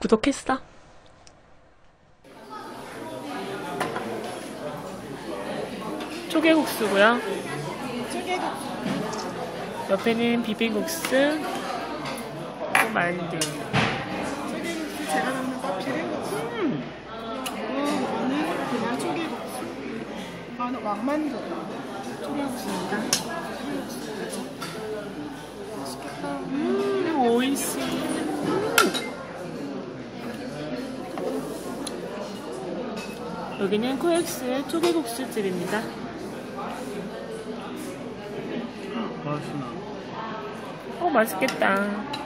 구독했어? 초계국수고요. 옆에는 비빔국수, 또 만두. 초계국수 제가 먹는 거 비빔국수. 이거는 그냥 초계국수. 이거는 왕만두. 초계국수입니다. 맛있겠다. 오이시. 여기는 코엑스의 초계국수 집입니다. 맛있나? 맛있겠다.